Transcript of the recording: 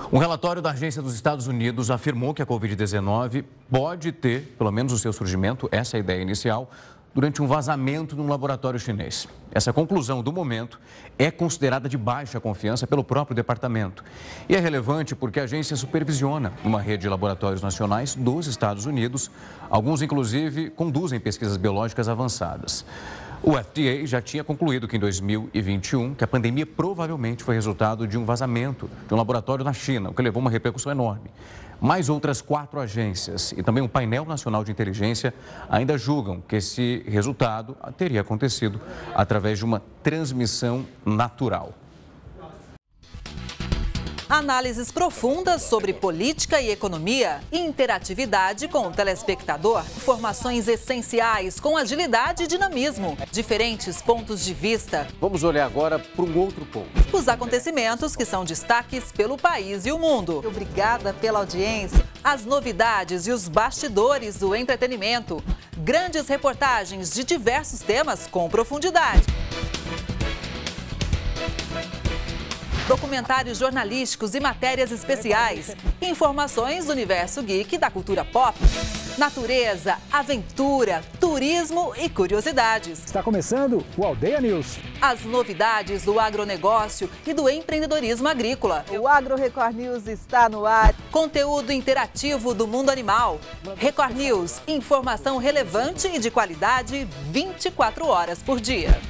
Um relatório da Agência dos Estados Unidos afirmou que a Covid-19 pode ter, pelo menos o seu surgimento, essa é a ideia inicial, durante um vazamento num laboratório chinês. Essa conclusão, do momento, é considerada de baixa confiança pelo próprio departamento. E é relevante porque a agência supervisiona uma rede de laboratórios nacionais dos Estados Unidos. Alguns, inclusive, conduzem pesquisas biológicas avançadas. O FDA já tinha concluído que em 2021, que a pandemia provavelmente foi resultado de um vazamento de um laboratório na China, o que levou a uma repercussão enorme. Mais outras 4 agências e também um painel nacional de inteligência ainda julgam que esse resultado teria acontecido através de uma transmissão natural. Análises profundas sobre política e economia, interatividade com o telespectador, informações essenciais com agilidade e dinamismo, diferentes pontos de vista. Vamos olhar agora para um outro ponto. Os acontecimentos que são destaques pelo país e o mundo. Obrigada pela audiência. As novidades e os bastidores do entretenimento. Grandes reportagens de diversos temas com profundidade. Documentários jornalísticos e matérias especiais. Informações do universo geek e da cultura pop. Natureza, aventura, turismo e curiosidades. Está começando o Aldeia News. As novidades do agronegócio e do empreendedorismo agrícola. O Agro Record News está no ar. Conteúdo interativo do mundo animal. Record News, informação relevante e de qualidade 24 horas por dia.